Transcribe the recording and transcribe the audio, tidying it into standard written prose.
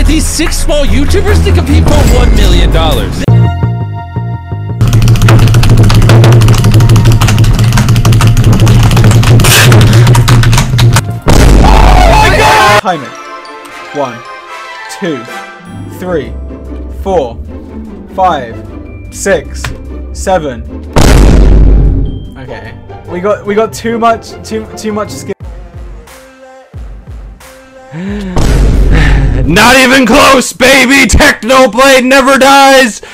get these 6 small YouTubers to compete for $1 million. Time it. 1, 2, 3, 4, 5, 6, 7. Okay, we got too much skill. Not even close, baby. Technoblade never dies.